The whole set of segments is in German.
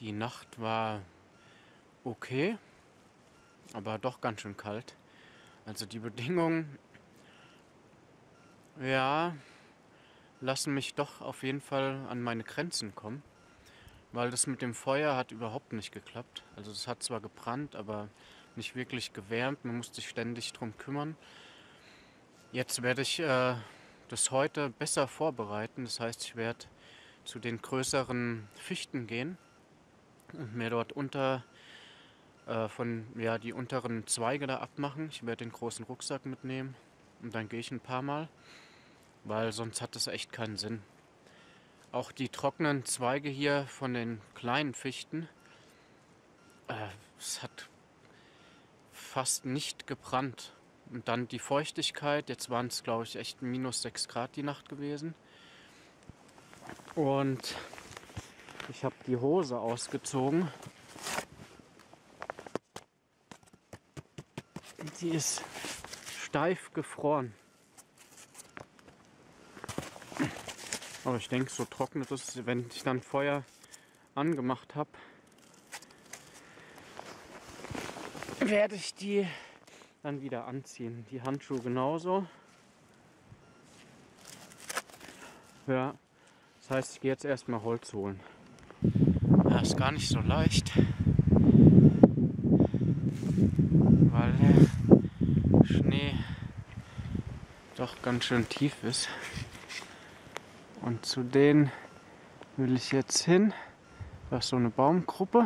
Die Nacht war okay, aber doch ganz schön kalt. Also die Bedingungen, ja, lassen mich doch auf jeden Fall an meine Grenzen kommen, weil das mit dem Feuer hat überhaupt nicht geklappt. Also es hat zwar gebrannt, aber nicht wirklich gewärmt. Man musste sich ständig drum kümmern. Jetzt werde ich das heute besser vorbereiten. Das heißt, ich werde zu den größeren Fichten gehen und mir dort die unteren Zweige da abmachen. Ich werde den großen Rucksack mitnehmen und dann gehe ich ein paar Mal, weil sonst hat das echt keinen Sinn. Auch die trockenen Zweige hier von den kleinen Fichten, es hat fast nicht gebrannt. Und dann die Feuchtigkeit, jetzt waren es glaube ich echt -6 Grad die Nacht gewesen. Und ich habe die Hose ausgezogen. Die ist steif gefroren. Aber ich denke, so trocknet es, wenn ich dann Feuer angemacht habe, werde ich die dann wieder anziehen. Die Handschuhe genauso. Ja, das heißt, ich gehe jetzt erstmal Holz holen. Ja, ist gar nicht so leicht, weil der Schnee doch ganz schön tief ist. Und zu denen will ich jetzt hin. Da ist so eine Baumgruppe.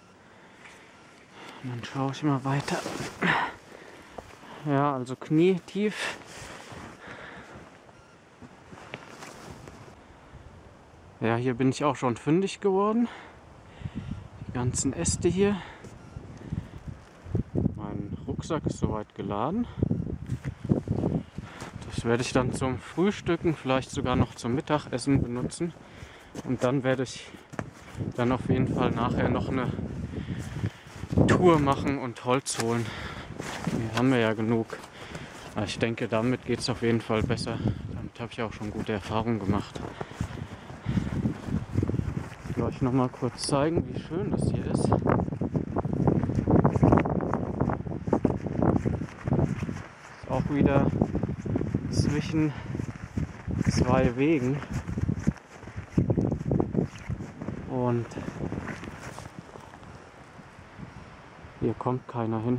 Und dann schaue ich mal weiter. Ja, also knietief. Ja, hier bin ich auch schon fündig geworden. Die ganzen Äste hier. Mein Rucksack ist soweit geladen. Das werde ich dann zum Frühstücken, vielleicht sogar noch zum Mittagessen benutzen. Und dann werde ich dann auf jeden Fall nachher noch eine Tour machen und Holz holen. Hier haben wir ja genug. Aber ich denke, damit geht es auf jeden Fall besser. Damit habe ich auch schon gute Erfahrungen gemacht. Ich will euch noch mal kurz zeigen, wie schön das hier ist. Ist auch wieder zwischen zwei Wegen. Und hier kommt keiner hin.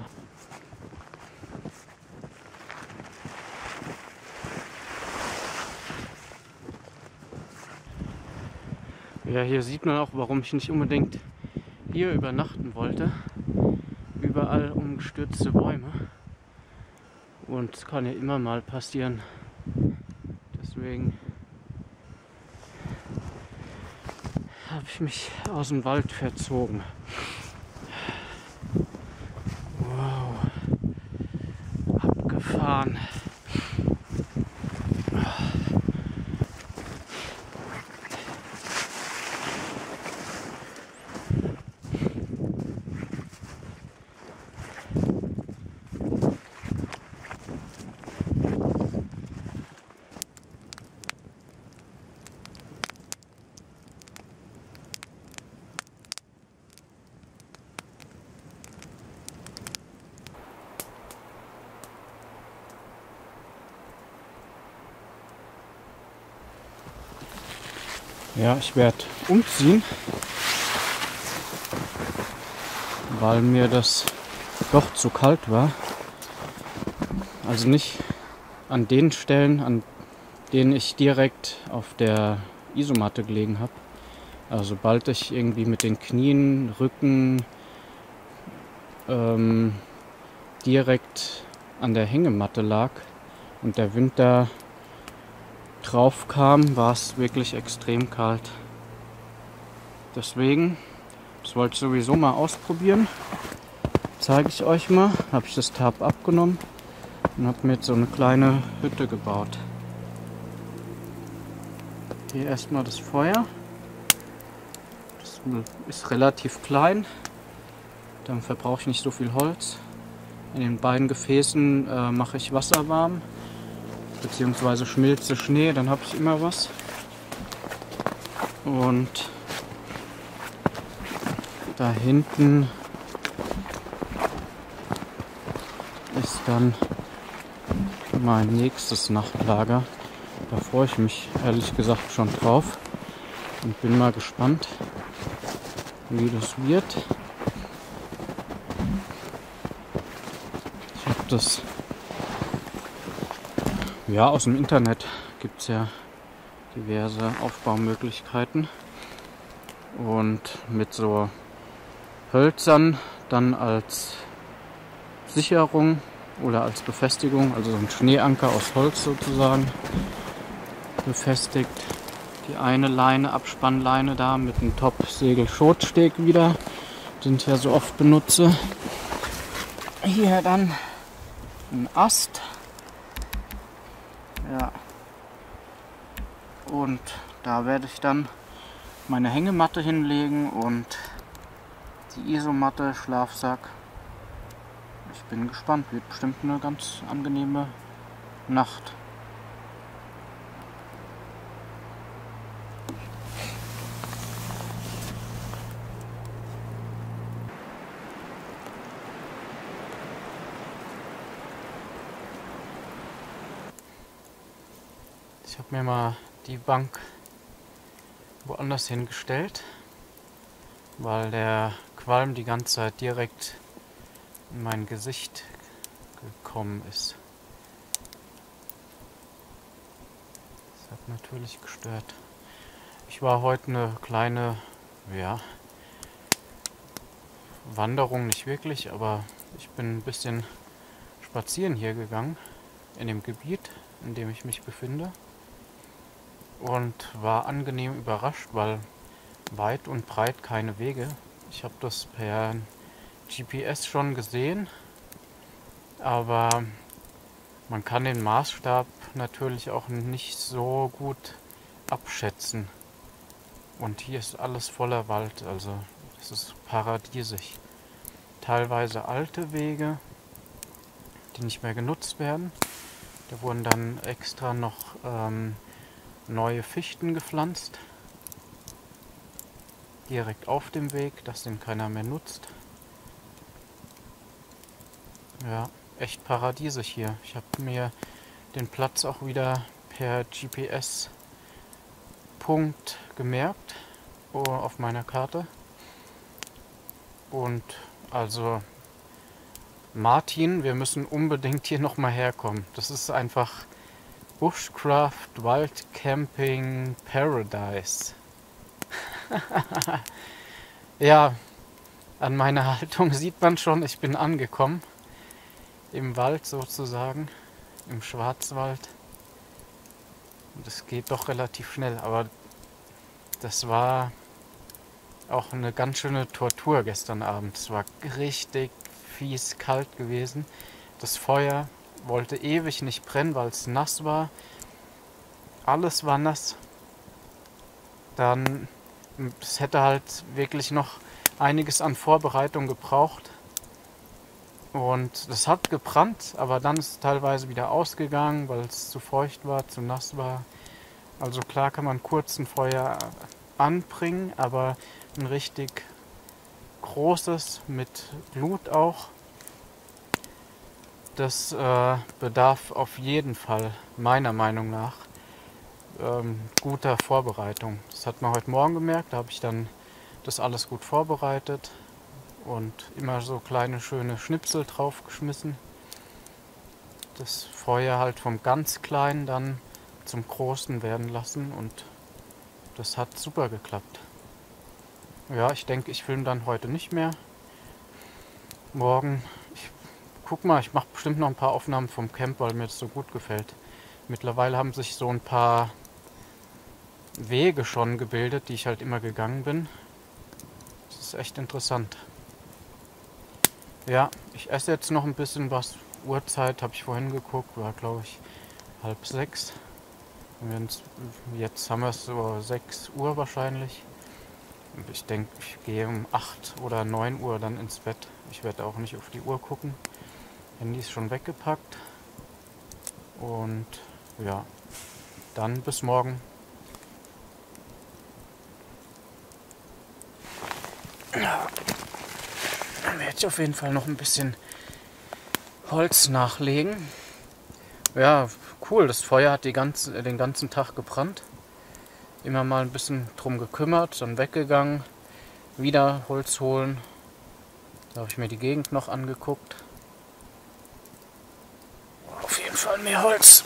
Ja, hier sieht man auch, warum ich nicht unbedingt hier übernachten wollte. Überall umgestürzte Bäume. Und es kann ja immer mal passieren. Deswegen habe ich mich aus dem Wald verzogen. Wow. Abgefahren. Ja, ich werde umziehen, weil mir das doch zu kalt war. Also nicht an den Stellen, an denen ich direkt auf der Isomatte gelegen habe. Also sobald ich irgendwie mit den Knien, Rücken direkt an der Hängematte lag und der Wind da drauf kam, war es wirklich extrem kalt. Deswegen, das wollte ich sowieso mal ausprobieren. Zeige ich euch mal. Habe ich das Tarp abgenommen und habe mir jetzt so eine kleine Hütte gebaut. Hier erstmal das Feuer. Das ist relativ klein. Dann verbrauche ich nicht so viel Holz. In den beiden Gefäßen mache ich Wasser warm. Beziehungsweise schmilze Schnee, dann habe ich immer was. Und Da hinten ist dann mein nächstes Nachtlager. Da freue ich mich ehrlich gesagt schon drauf und bin mal gespannt, wie das wird. Ich habe das, ja, aus dem Internet gibt es ja diverse Aufbaumöglichkeiten und mit so Hölzern dann als Sicherung oder als Befestigung, also so ein Schneeanker aus Holz sozusagen befestigt. Die eine Leine, Abspannleine da mit einem Top-Segel-Schotsteg wieder, den ich ja so oft benutze. Hier dann ein Ast. Ja. Und da werde ich dann meine Hängematte hinlegen und die Isomatte, Schlafsack. Ich bin gespannt, wird bestimmt eine ganz angenehme Nacht. Ich habe mir mal die Bank woanders hingestellt, weil der Qualm die ganze Zeit direkt in mein Gesicht gekommen ist. Das hat natürlich gestört. Ich war heute eine kleine, ja, Wanderung nicht wirklich, aber ich bin ein bisschen spazieren hier gegangen in dem Gebiet, in dem ich mich befinde. Und war angenehm überrascht, weil weit und breit keine Wege. Ich habe das per GPS schon gesehen, aber man kann den Maßstab natürlich auch nicht so gut abschätzen. Und hier ist alles voller Wald, also das ist paradiesisch. Teilweise alte Wege, die nicht mehr genutzt werden. Da wurden dann extra noch neue Fichten gepflanzt, direkt auf dem Weg, dass den keiner mehr nutzt. Ja, echt paradiesisch hier. Ich habe mir den Platz auch wieder per GPS-Punkt gemerkt auf meiner Karte. Und also Martin, wir müssen unbedingt hier nochmal herkommen. Das ist einfach Bushcraft Wild Camping Paradise. Ja, an meiner Haltung sieht man schon, ich bin angekommen. Im Wald sozusagen, im Schwarzwald. Das geht doch relativ schnell, aber das war auch eine ganz schöne Tortur gestern Abend. Es war richtig fies kalt gewesen. Das Feuer wollte ewig nicht brennen, weil es nass war. Alles war nass. Dann, es hätte halt wirklich noch einiges an Vorbereitung gebraucht. Und das hat gebrannt, aber dann ist es teilweise wieder ausgegangen, weil es zu feucht war, zu nass war. Also klar kann man kurz ein Feuer anbringen, aber ein richtig großes mit Glut auch, das bedarf auf jeden Fall, meiner Meinung nach, guter Vorbereitung. Das hat man heute Morgen gemerkt, da habe ich dann das alles gut vorbereitet und immer so kleine schöne Schnipsel draufgeschmissen. Das Feuer halt vom ganz kleinen dann zum großen werden lassen und das hat super geklappt. Ja, ich denke, ich filme dann heute nicht mehr. Morgen, guck mal, ich mache bestimmt noch ein paar Aufnahmen vom Camp, weil mir das so gut gefällt. Mittlerweile haben sich so ein paar Wege schon gebildet, die ich halt immer gegangen bin. Das ist echt interessant. Ja, ich esse jetzt noch ein bisschen was. Uhrzeit habe ich vorhin geguckt, war glaube ich 5:30. Jetzt haben wir es so 6 Uhr wahrscheinlich. Und ich denke, ich gehe um 8 oder 9 Uhr dann ins Bett. Ich werde auch nicht auf die Uhr gucken. Handy ist schon weggepackt. Und ja, dann bis morgen. Ja. werde ich auf jeden Fall noch ein bisschen Holz nachlegen. Ja, cool, das Feuer hat den ganzen Tag gebrannt. Immer mal ein bisschen drum gekümmert, dann weggegangen, wieder Holz holen. Da habe ich mir die Gegend noch angeguckt. Auf jeden Fall mehr Holz.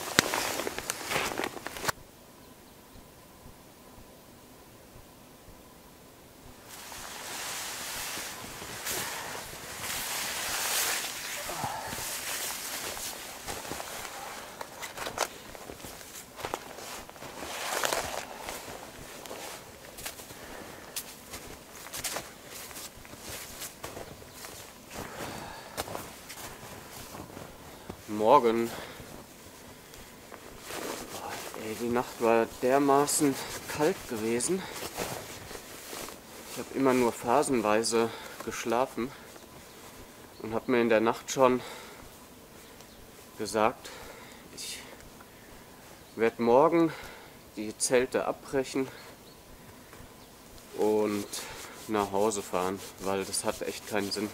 Morgen. Ey, die Nacht war dermaßen kalt gewesen. Ich habe immer nur phasenweise geschlafen und habe mir in der Nacht schon gesagt, ich werde morgen die Zelte abbrechen und nach Hause fahren, weil das hat echt keinen Sinn.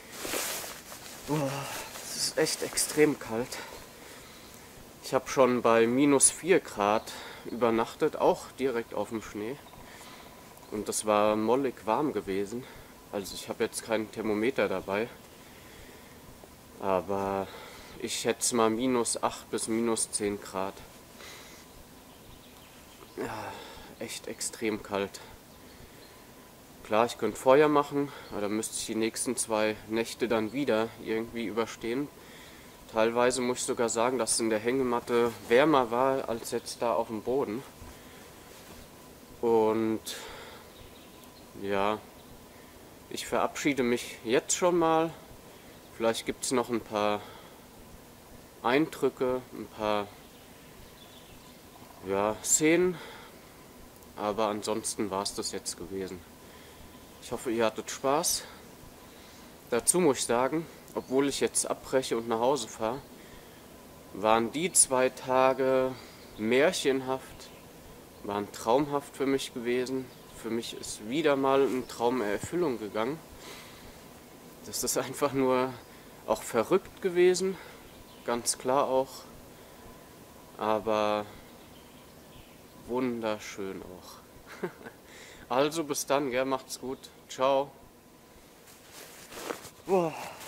Es ist echt extrem kalt. Ich habe schon bei -4 Grad übernachtet, auch direkt auf dem Schnee. Und das war mollig warm gewesen. Also ich habe jetzt kein Thermometer dabei. Aber ich schätze mal -8 bis -10 Grad. Ja, echt extrem kalt. Klar, ich könnte Feuer machen, aber dann müsste ich die nächsten 2 Nächte dann wieder irgendwie überstehen. Teilweise muss ich sogar sagen, dass es in der Hängematte wärmer war als jetzt da auf dem Boden. Und ja, ich verabschiede mich jetzt schon mal. Vielleicht gibt es noch ein paar Eindrücke, ein paar Szenen. Aber ansonsten war es das jetzt gewesen. Ich hoffe, ihr hattet Spaß. Dazu muss ich sagen, obwohl ich jetzt abbreche und nach Hause fahre, waren die 2 Tage märchenhaft, waren traumhaft für mich gewesen. Für mich ist wieder mal ein Traum in Erfüllung gegangen. Das ist einfach nur auch verrückt gewesen, ganz klar auch, aber wunderschön auch. Also bis dann, gell, macht's gut. Ciao. Boah.